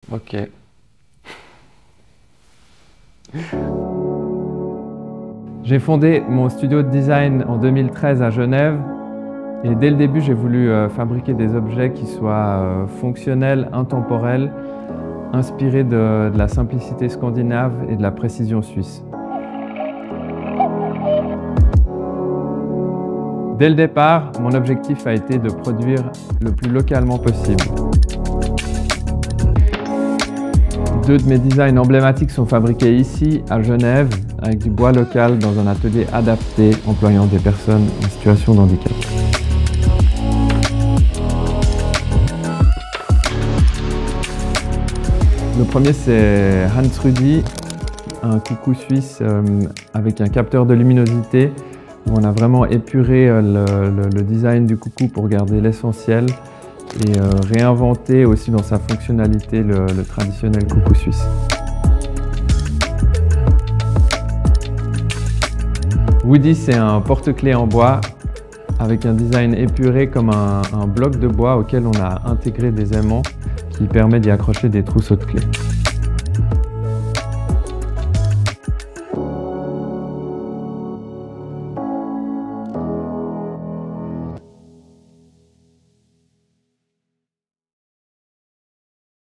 Ok. J'ai fondé mon studio de design en 2013 à Genève et dès le début j'ai voulu fabriquer des objets qui soient fonctionnels, intemporels, inspirés de la simplicité scandinave et de la précision suisse. Dès le départ, mon objectif a été de produire le plus localement possible. Deux de mes designs emblématiques sont fabriqués ici, à Genève, avec du bois local dans un atelier adapté employant des personnes en situation de handicap. Le premier, c'est Hans Rudi, un coucou suisse avec un capteur de luminosité où on a vraiment épuré le design du coucou pour garder l'essentiel et réinventer aussi dans sa fonctionnalité le traditionnel coucou suisse. Woody, c'est un porte-clés en bois avec un design épuré comme un bloc de bois auquel on a intégré des aimants qui permet d'y accrocher des trousseaux de clés.